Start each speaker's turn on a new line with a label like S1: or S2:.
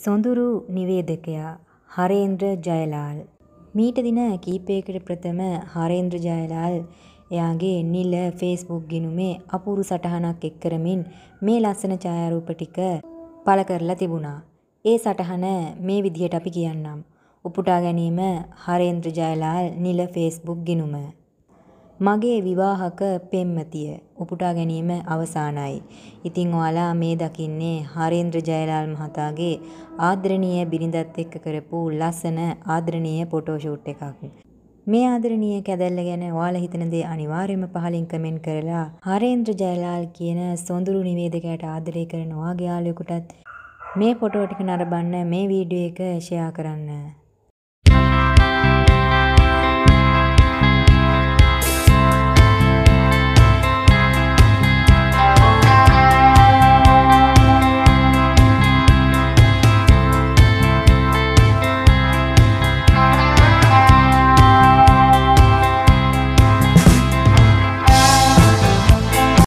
S1: සොඳුරු නිවේදකයා හරේන්ද්‍ර ජයලාල්. මීට දින කීපයකට ප්‍රථම හරේන්ද්‍ර ජයලාල් එයාගේ නිල ෆේස්බුක් ගිණුමේ අපූරු සටහනක් එක් කරමින් මේ ලස්සන ඡායාරූප ටික පළ කරලා තිබුණා. ඒ සටහන මේ විදිහට අපි කියන්නම්. උපුටා ගැනීම හරේන්ද්‍ර ජයලාල් නිල ෆේස්බුක් ගිණුම. මගේ විවාහක පෙම්වතිය උපුටා ගැනීම අවසానයි. ඉතින් ඔයාලා මේ දකින්නේ හරේන්ද්‍ර ජයලාල් මහතාගේ ආදරණීය බිරිඳත් එක්ක කරපු ලස්සන ආදරණීය ෆොටෝ ෂූට් එකක්. මේ ආදරණීය කැදැල්ල ගැන ඔයාලා හිතන දේ අනිවාර්යයෙන්ම පහලින් කමෙන්ට් කරලා හරේන්ද්‍ර ජයලාල් කියන සොඳුරු නිවේදකයාට ආදරය කරන ඔයාගේ යාළුවෙකුටත් මේ ෆොටෝ ටික නරඹන්න මේ වීඩියෝ එක ෂෙයා කරන්න.